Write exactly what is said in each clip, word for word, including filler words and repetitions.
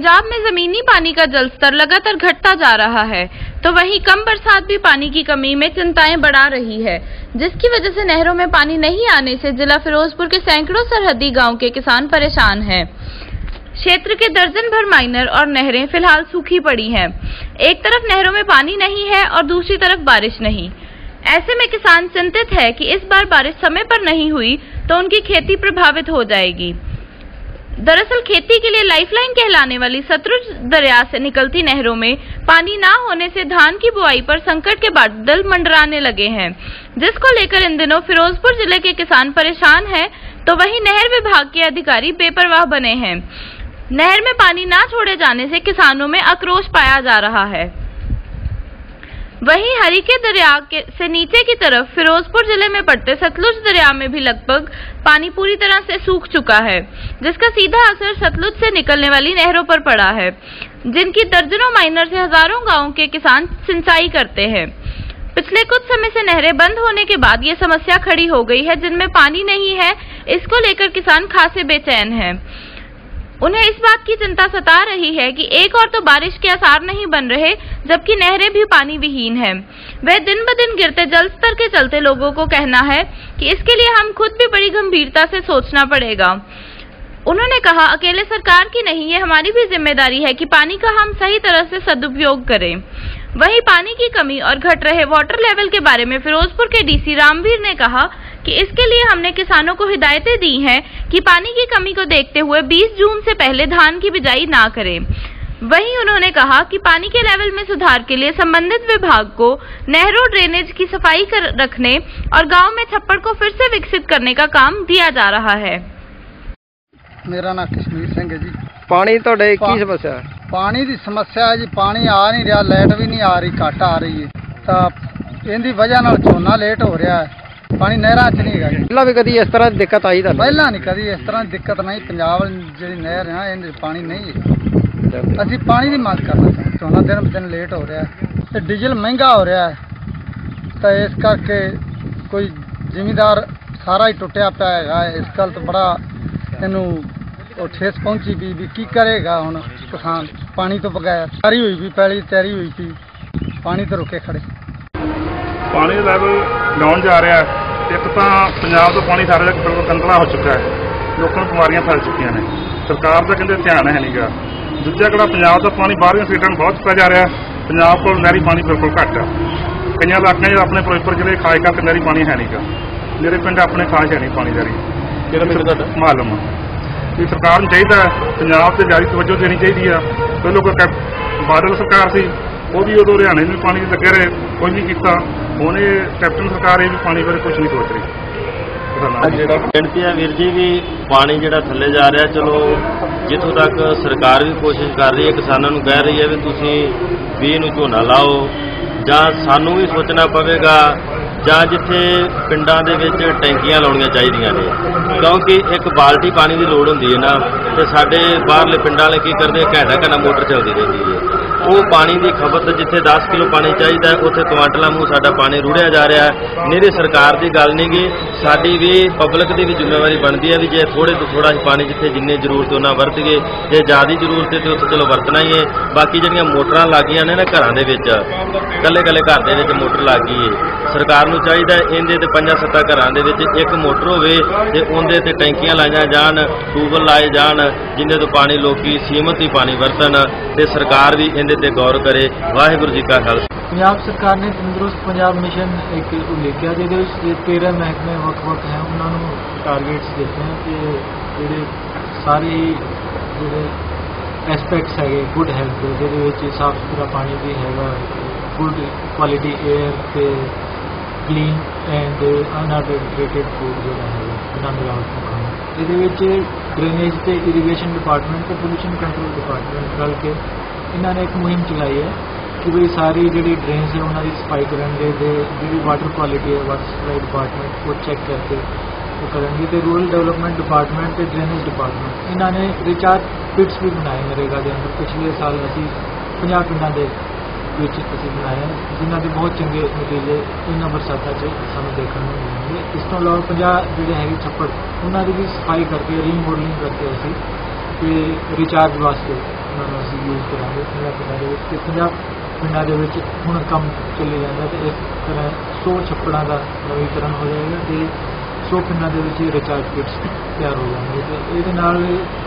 पंजाब में जमीनी पानी का जलस्तर लगातार घटता जा रहा है, तो वहीं कम बरसात भी पानी की कमी में चिंताएं बढ़ा रही है, जिसकी वजह से नहरों में पानी नहीं आने से जिला फिरोजपुर के सैकड़ों सरहदी गांव के किसान परेशान हैं। क्षेत्र के दर्जन भर माइनर और नहरें फिलहाल सूखी पड़ी हैं। एक तरफ नहरों में पानी नहीं है और दूसरी तरफ बारिश नहीं। ऐसे में किसान चिंतित है कि इस बार बारिश समय पर नहीं हुई तो उनकी खेती प्रभावित हो जाएगी। दरअसल खेती के लिए लाइफलाइन कहलाने वाली सतलुज दरिया से निकलती नहरों में पानी ना होने से धान की बुआई पर संकट के बादल मंडराने लगे हैं, जिसको लेकर इन दिनों फिरोजपुर जिले के किसान परेशान हैं, तो वहीं नहर विभाग के अधिकारी बेपरवाह बने हैं। नहर में पानी ना छोड़े जाने से किसानों में आक्रोश पाया जा रहा है। वहीं हरिके दरिया के से नीचे की तरफ फिरोजपुर जिले में पड़ते सतलुज दरिया में भी लगभग पानी पूरी तरह से सूख चुका है, जिसका सीधा असर सतलुज से निकलने वाली नहरों पर पड़ा है, जिनकी दर्जनों माइनर से हजारों गांवों के किसान सिंचाई करते हैं। पिछले कुछ समय से नहरें बंद होने के बाद ये समस्या खड़ी हो गई है, जिनमें पानी नहीं है। इसको लेकर किसान खासे बेचैन हैं। उन्हें इस बात की चिंता सता रही है कि एक और तो बारिश के आसार नहीं बन रहे, जबकि नहरें भी पानी विहीन हैं। वह दिन ब दिन गिरते जल स्तर के चलते लोगों को कहना है कि इसके लिए हम खुद भी बड़ी गंभीरता से सोचना पड़ेगा। उन्होंने कहा, अकेले सरकार की नहीं, ये हमारी भी जिम्मेदारी है कि पानी का हम सही तरह से सदुपयोग करें। वहीं पानी की कमी और घट रहे वाटर लेवल के बारे में फिरोजपुर के डीसी रामवीर ने कहा कि इसके लिए हमने किसानों को हिदायतें दी हैं कि पानी की कमी को देखते हुए बीस जून से पहले धान की बिजाई ना करें। वहीं उन्होंने कहा कि पानी के लेवल में सुधार के लिए संबंधित विभाग को नहरों ड्रेनेज की सफाई कर रखने और गांव में छप्पड़ को फिर से विकसित करने का काम दिया जा रहा है। मेरा नाम कश्मीर सिंह है जी। पानी तो की समस्या है? पानी की समस्या है जी, पानी आ नहीं रहा, लाइट भी नहीं आ रही, घट आ रही है, तो इनकी वजह नाल झोना लेट हो रहा है। पानी नहर च नहीं है। पहला भी कभी इस तरह की दिक्कत आई? पहला नहीं कभी इस तरह की दिक्कत नहीं। पंजाब जी नहर है, इन पानी नहीं है। असी पानी की मांग करना चाहते। झोना दिन ब दिन लेट हो रहा है, डीजल महंगा हो रहा है, तो इस करके कोई जिमीदार सारा ही टुटिया पाया है। इस गल तो बड़ा इनू ठेस पहुंची भी भी की करेगा हुण किसान पानी तो बगैर। तैयारी हुई भी पैली तैयारी हुई थी, पानी तो रुके खड़े। पानी का लैवल डाउन जा रहा है। एक तो पंजाब तो पानी सारे बिल्कुल कंतला हो चुका है, लोगों को बीमारियां फैल चुकी हैं। सरकार का कहते ध्यान है नहीं गा। दूजा कड़ा पंजाब का पानी बाहर स्टेटां में बहुत चुका जा रहा है। पंजाब को नहरी पानी बिल्कुल घट है। कई इलाकों अपने फिरोजपुर जिले खास करके नहरी पानी है नहीं गा। मेरे पिंड अपने खास है नहीं पानी नहरी मालूम कि सरकार चाहिए पंजाब से जारी तवज्जो देनी चाहिए। पहले कोई बादल सरकार सी, वो भी उदों हरियाणे में पानी लगे रहे, कोई नहीं किया। ਹੁਣ कैप्टन सरकार ये भी पानी बारे कुछ नहीं सोच रही। बेनती है वीर जी भी पानी जो थले जा रहा, चलो जितों तक सरकार भी कोशिश कर रही है, किसानों को कह रही है भी तुसी भी इनू झोना लाओ, जां सानू भी सोचना पवेगा, जां जिथे पिंडां दे विच टैंकियां लाउणियां चाहीदियां ने, क्योंकि एक बाल्टी पानी की लोड़ हुंदी है ना, ते साडे बाहरले पिंडां वाले की करदे घंटा घंटा मोटर चलदी रहिंदी है। वो पानी की खपत जिथे दस किलो पानी चाहिए उत्थे क्वांटलों मूँह साडा पानी रुढ़िया जा रहा है। मेरी सरकार की गल नहीं गी, साडी भी पब्लिक की भी जिम्मेवारी बनती है भी जे थोड़े तो थोड़ा पानी जिथे जिन्नी जरूरत उन्ना वरत गए, जे ज़्यादा जरूरत है तो उत्थे चलो वरतना ही है। बाकी जिहड़ियां मोटरां लग गईयां ने ना घरां दे विच, कल्ले कल्ले घर दे विच मोटर लग गई है। सरकार नूं चाहीदा इहदे ते पंजां सत्तां घरां दे विच एक मोटर होवे ते उहदे ते टैंकियां लाईयां जाण, ट्यूबवैल लाए जाण, जिन्ने तो पानी लोकी सीमित ही पानी वरतन, ते सरकार भी इहदे ते गौर करे। वाहिगुरू जी का खालसा। पंजाब सरकार ने तंदुरुस्त पंजाब मिशन एक उल्लेखिया जिहदे तेरह महकमे वक्-वक् हैं, उन्होंने टारगेट्स देते हैं कि जिहड़े सारे जिहड़े एस्पैक्ट्स है गुड हेल्थ जिहदे साफ सुथरा पानी भी हैगा, गुड क्वालिटी एयर ते क्लीन एंड अनएडल्टरेटेड फूड जो है बिना मिलावट का खाना, ये ड्रेनेज ते इरीगेशन डिपार्टमेंट ते पोल्यूशन कंट्रोल डिपार्टमेंट रल के इन्होंने एक मुहिम चलाई है कि भाई सारी जी ड्रेन्स है उन्होंने सफाई करेंगे, जी वाटर क्वालिटी है वाटर सप्लाई डिपार्टमेंट वो चेक करके वो करेंगे, तो रूरल डेवलपमेंट डिपार्टमेंट ते ड्रेनेज डिपार्टमेंट इन्होंने रिचार्ज पिट्स भी बनाए नरेगा के अंदर। पिछले साल असी पंजाह पिंडों के असी बनाए जिन्हों के बहुत चंगे नतीजे इन्होंने बरसातों से सानू देखने को मिलेंगे। इस तो अलावा पंजाह जोड़े है छप्पड़ उन्होंने भी सफाई करके रीमॉडलिंग करके असी रिचार्ज वास्ते ਉਹਨਾਂ ਨੂੰ ਅਸੀਂ ਯੂਜ਼ ਕਰਾਂਗੇ ਪੰਜਾਹ ਪਿੰਡਾਂ ਦੇ ਵਿੱਚ। ਅਤੇ ਪੰਜਾਹ ਪਿੰਡਾਂ ਦੇ ਵਿੱਚ ਹੁਣ ਕੰਮ ਚੱਲੇ ਜਾਂਦਾ ਅਤੇ ਇਸ ਤਰ੍ਹਾਂ ਸੌ ਛੱਪੜਾਂ ਦਾ ਨਵੀਕਰਨ ਹੋ ਜਾਏਗਾ ਅਤੇ ਸੌ ਪਿੰਡਾਂ ਦੇ ਵਿੱਚ ਰਿਚਾਰਜ ਕਿਟਸ ਤਿਆਰ ਹੋ ਜਾਣਗੇ। ਅਤੇ ਇਹਦੇ ਨਾਲ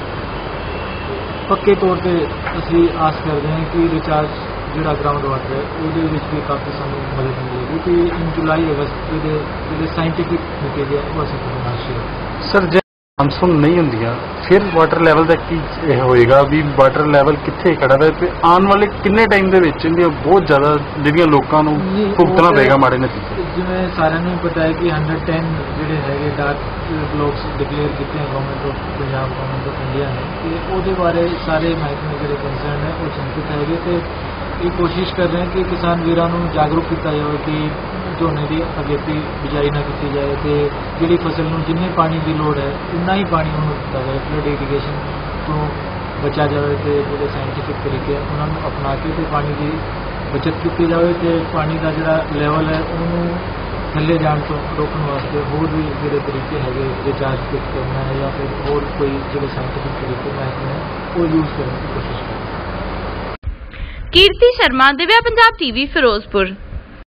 ਪੱਕੇ ਤੌਰ 'ਤੇ ਅਸੀਂ ਆਸ ਕਰਦੇ ਹਾਂ ਕਿ ਰਿਚਾਰਜ ਜਿਹੜਾ ਗਰਾਊਂਡ ਵਾਟਰ ਹੈ ਉਹਦੇ ਵਿੱਚ ਵੀ ਕਾਫੀ ਸਾਨੂੰ ਮਦਦ ਮਿਲੇਗੀ। ਕਿ ਇਨ ਜੁਲਾਈ ਅਗਸਤ ਦੇ ਜਿਹੜੇ ਸਾਇੰਟੀਫਿਕ ਨਤੀਜੇ ਉਹ ਅਸੀਂ ਤੁਹਾਡੇ ਨਾਲ ਸ਼ੇਅਰ। ਸਰ ਜੇ ਮਾਨਸੂਨ ਨਹੀਂ ਹੁੰਦੀਆਂ ਫਿਰ ਵਾਟਰ ਲੈਵਲ ਦਾ ਕੀ ਇਹ ਹੋਏਗਾ ਵੀ ਵਾਟਰ ਲੈਵਲ ਕਿੱਥੇ ਖੜਾ ਹੈ ਤੇ ਆਉਣ ਵਾਲੇ ਕਿੰਨੇ ਟਾਈਮ ਦੇ ਵਿੱਚ ਇਹਦੀਆਂ ਬਹੁਤ ਜ਼ਿਆਦਾ ਜਿਹੜੀਆਂ ਲੋਕਾਂ ਨੂੰ ਭੁਗਤਣਾ ਪਏਗਾ ਮਾੜੇ ਨਤੀਜੇ। ਜਿਵੇਂ ਸਾਰਿਆਂ ਨੂੰ ਪਤਾ ਹੈ ਕਿ ਇੱਕ ਸੌ ਦਸ ਜਿਹੜੇ ਹੈਗੇ ਡਾਰਕ ਬਲੋਕਸ ਡਿਕਲੇਅਰ ਕੀਤੇ ਹੈ government of Punjab government of India ਨੇ ਅਤੇ ਉਹਦੇ ਬਾਰੇ ਸਾਰੇ ਮਹਿਕਮੇ ਜਿਹੜੇ ਕੰਸਰਨ ਹੈ ਉਹ ਚਿੰਤਿਤ ਹੈਗੇ ਅਤੇ ਇਹ ਕੋਸ਼ਿਸ਼ ਕਰ ਰਹੇ ਹਨ ਕਿ ਕਿਸਾਨ ਵੀਰਾਂ ਨੂੰ ਜਾਗਰੂਕ ਕੀਤਾ ਜਾਵੇ ਕਿ ਝੋਨੇ ਦੀ ਅਗੇਤੀ ਬਿਜਾਈ ਨਾ ਕੀਤੀ ਜਾਏ ਅਤੇ ਜਿਹੜੀ ਫਸਲ ਨੂੰ ਜਿੰਨੇ ਪਾਣੀ ਦੀ ਲੋੜ ਹੈ ਉਨਾ ਹੀ ਪਾਣੀ ਉਹਨੂੰ ਦਿੱਤਾ ਜਾਵੇ। ਫਲੱਡ ਇਰੀਗੇਸ਼ਨ ਤੋਂ ਬਚਿਆ ਜਾਵੇ ਅਤੇ ਜਿਹੜੇ ਸਾਇੰਟੀਫਿਕ ਤਰੀਕੇ ਉਹਨਾਂ ਨੂੰ ਅਪਣਾ ਕੇ ਅਤੇ ਪਾਣੀ ਦੀ ਬਚਤ ਕੀਤੀ ਜਾਵੇ ਅਤੇ ਪਾਣੀ ਦਾ ਜਿਹੜਾ ਲੈਵਲ ਹੈ ਉਹਨੂੰ ਥੱਲੇ ਜਾਣ ਤੋਂ ਰੋਕਣ ਵਾਸਤੇ ਹੋਰ ਵੀ ਜਿਹੜੇ ਤਰੀਕੇ ਹੈਗੇ ਰਿਚਾਰਜ ਕਿਟ ਕਰਨਾ ਹੈ ਜਾਂ ਫਿਰ ਹੋਰ ਕੋਈ ਜਿਹੜੇ ਸਾਇੰਟੀਫਿਕ ਤਰੀਕੇ ਮਹਿਕਮੇ ਉਹ ਯੂਜ਼ ਕਰਨ ਦੀ ਕੋਸ਼ਿਸ਼ ਕरें। कीर्ति शर्मा, दिव्या पंजाब टीवी, फिरोजपुर।